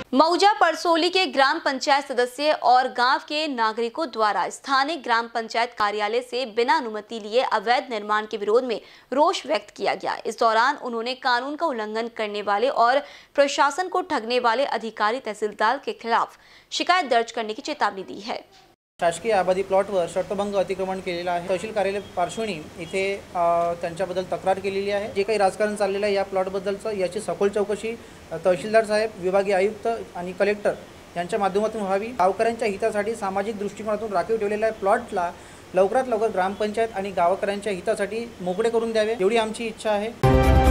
मऊजा परसोली के ग्राम पंचायत सदस्य और गांव के नागरिकों द्वारा स्थानीय ग्राम पंचायत कार्यालय से बिना अनुमति लिए अवैध निर्माण के विरोध में रोष व्यक्त किया गया। इस दौरान उन्होंने कानून का उल्लंघन करने वाले और प्रशासन को ठगने वाले अधिकारी तहसीलदार के खिलाफ शिकायत दर्ज करने की चेतावनी दी है। शासकीय आबादी प्लॉटवर शर्तभंग अतिक्रमण केलेलं आहे। तहसील कार्यालय पार्श्वनी इथे त्यांच्याबद्दल तक्रार केलेली आहे। जे काही राजकारण चाललेलं आहे या प्लॉटबद्दलचं याची सखोल चौकशी तहसीलदार साहेब, विभागीय आयुक्त आणि कलेक्टर यांच्या माध्यमातून व्हावी। गावकऱ्यांच्या हितासाठी सामाजिक दृष्टिकोनातून राखीव ठेवलेल्या प्लॉटला लवकरात लवकर ग्रामपंचायत आणि गावकऱ्यांच्या हितासाठी मोकळे करून द्यावे एवढी आमची इच्छा आहे।